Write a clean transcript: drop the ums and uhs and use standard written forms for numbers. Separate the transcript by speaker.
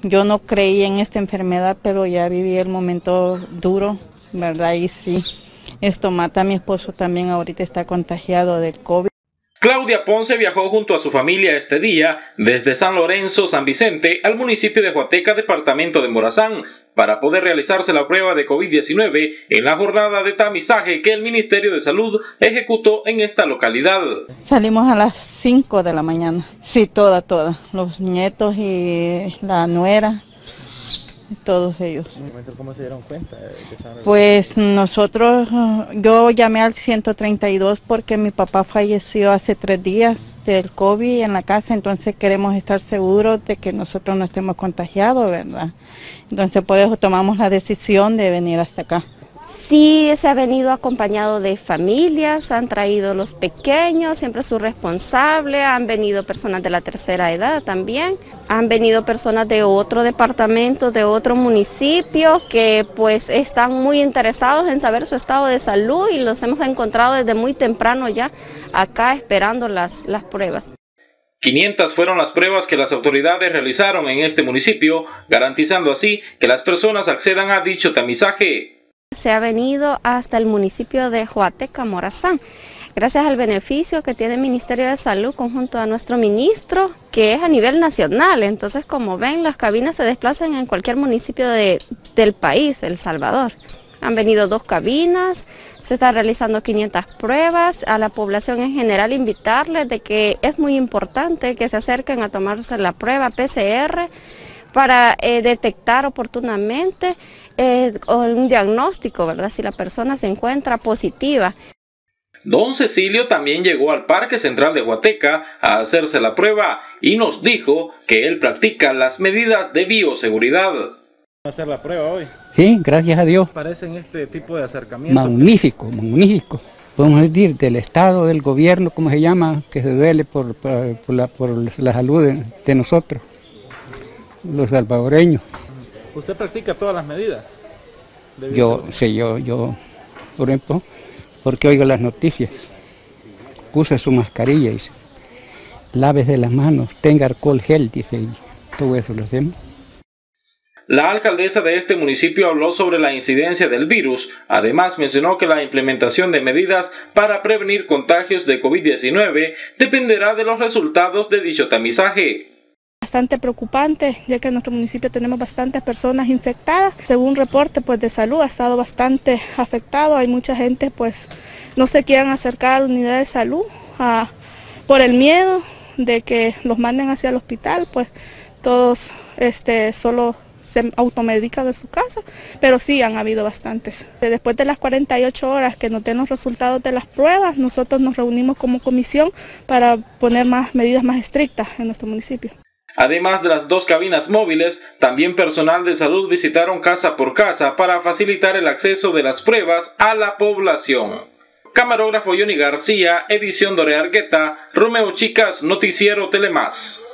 Speaker 1: yo no creí en esta enfermedad, pero ya viví el momento duro, ¿verdad? Y sí, esto mata a mi esposo también, ahorita está contagiado del COVID.
Speaker 2: Claudia Ponce viajó junto a su familia este día desde San Lorenzo, San Vicente, al municipio de Huateca, departamento de Morazán, para poder realizarse la prueba de COVID-19 en la jornada de tamizaje que el Ministerio de Salud ejecutó en esta localidad.
Speaker 1: Salimos a las 5 de la mañana, sí, toda, los nietos y la nuera. Todos ellos.
Speaker 3: ¿Cómo se dieron cuenta?
Speaker 1: Pues nosotros, yo llamé al 132 porque mi papá falleció hace 3 días del COVID en la casa, entonces queremos estar seguros de que nosotros no estemos contagiados, ¿verdad? Entonces por eso tomamos la decisión de venir hasta acá.
Speaker 4: Sí, se ha venido acompañado de familias, han traído los pequeños, siempre su responsable, han venido personas de la tercera edad también, han venido personas de otro departamento, de otro municipio, que pues están muy interesados en saber su estado de salud y los hemos encontrado desde muy temprano ya acá esperando las pruebas.
Speaker 2: 500 fueron las pruebas que las autoridades realizaron en este municipio, garantizando así que las personas accedan a dicho tamizaje.
Speaker 4: Se ha venido hasta el municipio de Huateca, Morazán, gracias al beneficio que tiene el Ministerio de Salud conjunto a nuestro ministro, que es a nivel nacional. Entonces, como ven, las cabinas se desplazan en cualquier municipio del país, El Salvador. Han venido 2 cabinas, se están realizando 500 pruebas. A la población en general invitarles de que es muy importante que se acerquen a tomarse la prueba PCR para detectar oportunamente un diagnóstico, ¿verdad? Si la persona se encuentra positiva.
Speaker 2: Don Cecilio también llegó al Parque Central de Huateca a hacerse la prueba y nos dijo que él practica las medidas de bioseguridad.
Speaker 3: ¿Hacer la prueba hoy?
Speaker 5: Sí, gracias a Dios.
Speaker 3: ¿Parecen este tipo de acercamiento?
Speaker 5: Magnífico, magnífico. Podemos decir del Estado, del gobierno, como se llama, que se duele por la salud de nosotros, los salvadoreños.
Speaker 3: ¿Usted practica todas las medidas?
Speaker 5: Yo, por ejemplo, porque oigo las noticias, use su mascarilla, dice, lávese las manos, tenga alcohol gel, dice, y todo eso lo hacemos.
Speaker 2: La alcaldesa de este municipio habló sobre la incidencia del virus. Además mencionó que la implementación de medidas para prevenir contagios de COVID-19 dependerá de los resultados de dicho tamizaje.
Speaker 6: Bastante preocupante, ya que en nuestro municipio tenemos bastantes personas infectadas. Según reporte de salud ha estado bastante afectado. Hay mucha gente no se quieren acercar a la unidad de salud por el miedo de que los manden hacia el hospital. Pues todos solo se automedican de su casa, pero sí han habido bastantes. Después de las 48 horas que nos den los resultados de las pruebas, nosotros nos reunimos como comisión para poner medidas más estrictas en nuestro municipio.
Speaker 2: Además de las 2 cabinas móviles, también personal de salud visitaron casa por casa para facilitar el acceso de las pruebas a la población. Camarógrafo Johnny García, edición Dore Argueta, Romeo Chicas, Noticiero Telemás.